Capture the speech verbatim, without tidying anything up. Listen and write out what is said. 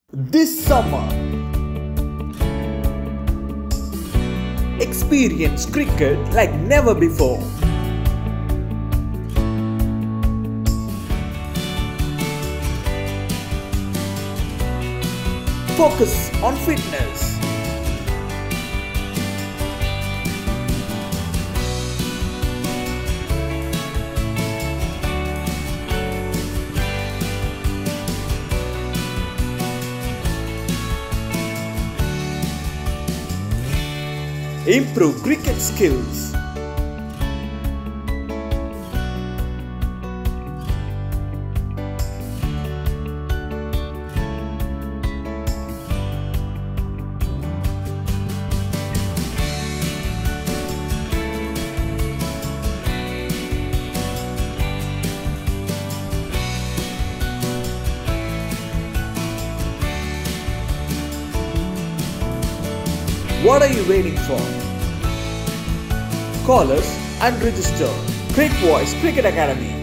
This summer, experience cricket like never before. Focus on fitness. Improve cricket skills. What are you waiting for? Call us and register. Crikvoice Cricket Academy.